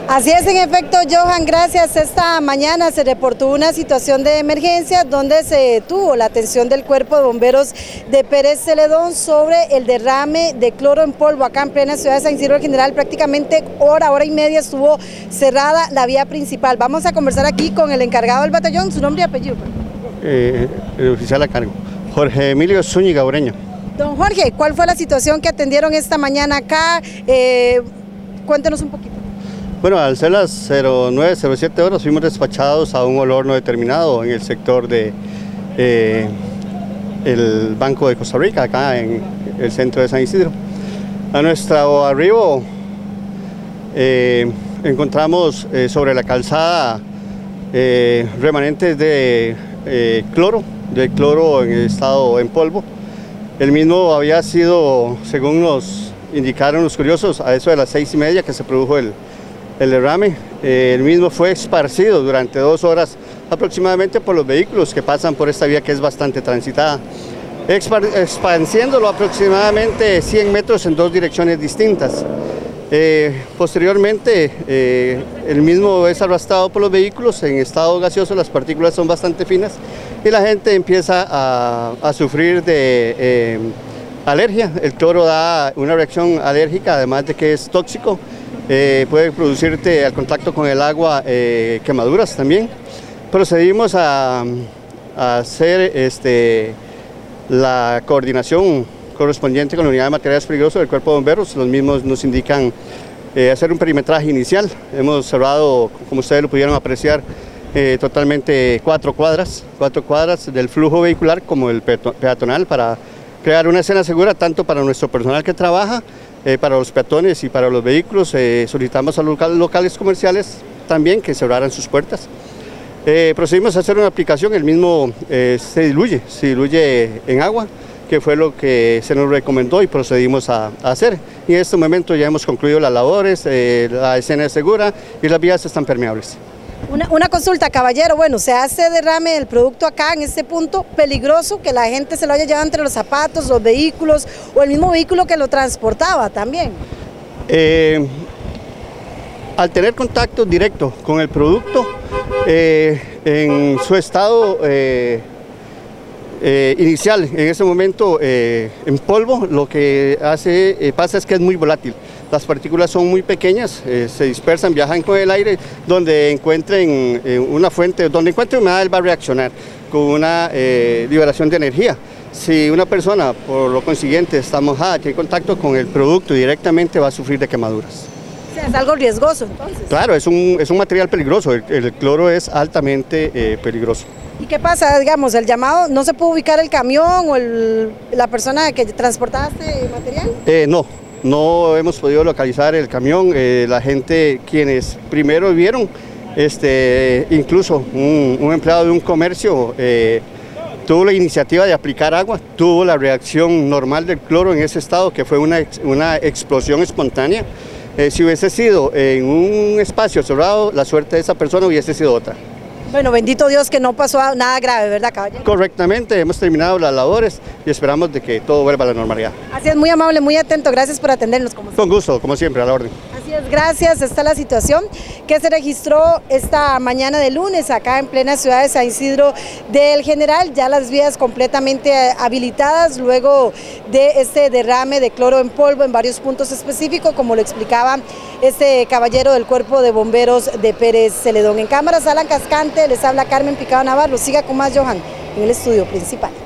Así es, en efecto, Johan, gracias. Esta mañana se reportó una situación de emergencia donde se tuvo la atención del Cuerpo de Bomberos de Pérez Celedón sobre el derrame de cloro en polvo acá en plena ciudad de San Isidro del General. Prácticamente hora y media estuvo cerrada la vía principal. Vamos a conversar aquí con el encargado del batallón, su nombre y apellido. El oficial a cargo, Jorge Emilio Zúñiga Ureña. Don Jorge, ¿cuál fue la situación que atendieron esta mañana acá? Cuéntenos un poquito. Bueno, al ser las 09:07 horas fuimos despachados a un olor no determinado en el sector de el Banco de Costa Rica, acá en el centro de San Isidro. A nuestro arribo encontramos sobre la calzada remanentes de cloro en estado en polvo. El mismo había sido, según nos indicaron los curiosos, a eso de las 6:30 que se produjo el derrame. El mismo fue esparcido durante 2 horas aproximadamente por los vehículos que pasan por esta vía que es bastante transitada, expandiéndolo aproximadamente 100 metros en 2 direcciones distintas. Posteriormente, el mismo es arrastrado por los vehículos en estado gaseoso, las partículas son bastante finas y la gente empieza a sufrir de alergia. El cloro da una reacción alérgica, además de que es tóxico. Puede producirte al contacto con el agua quemaduras también. Procedimos a hacer la coordinación correspondiente con la unidad de materiales peligrosos del Cuerpo de Bomberos. Los mismos nos indican hacer un perimetraje inicial. Hemos cerrado, como ustedes lo pudieron apreciar, totalmente 4 cuadras del flujo vehicular como el peatonal para crear una escena segura tanto para nuestro personal que trabaja, para los peatones y para los vehículos. Solicitamos a los locales comerciales también que cerraran sus puertas. Procedimos a hacer una aplicación, el mismo se diluye en agua, que fue lo que se nos recomendó y procedimos a hacer. Y en este momento ya hemos concluido las labores, la escena es segura y las vías están permeables. Una consulta, caballero, bueno, se hace derrame del producto acá en este punto, peligroso que la gente se lo haya llevado entre los zapatos, los vehículos o el mismo vehículo que lo transportaba también. Al tener contacto directo con el producto, en su estado inicial, en ese momento en polvo, lo que pasa es que es muy volátil. Las partículas son muy pequeñas, se dispersan, viajan con el aire, donde encuentren una fuente, donde encuentre humedad, él va a reaccionar con una liberación de energía. Si una persona, por lo consiguiente, está mojada, tiene contacto con el producto directamente, va a sufrir de quemaduras. O sea, es algo riesgoso entonces. Claro, es un material peligroso, el cloro es altamente peligroso. ¿Y qué pasa? Digamos, el llamado, ¿no se puede ubicar el camión o la persona que transportaba este material? No hemos podido localizar el camión. La gente, quienes primero vieron, incluso un empleado de un comercio tuvo la iniciativa de aplicar agua, tuvo la reacción normal del cloro en ese estado, que fue una explosión espontánea. Si hubiese sido en un espacio cerrado, la suerte de esa persona hubiese sido otra. Bueno, bendito Dios que no pasó nada grave, ¿verdad, caballero? Correctamente, hemos terminado las labores y esperamos de que todo vuelva a la normalidad. Así es, muy amable, muy atento, gracias por atendernos. Con gusto, como siempre, a la orden. Así es, gracias. Esta es la situación que se registró esta mañana de lunes acá en plena ciudad de San Isidro del General, ya las vías completamente habilitadas luego de este derrame de cloro en polvo en varios puntos específicos, como lo explicaba este caballero del Cuerpo de Bomberos de Pérez Celedón. En cámaras, Alan Cascante, les habla Carmen Picado Navarro. Siga con más, Johan, en el estudio principal.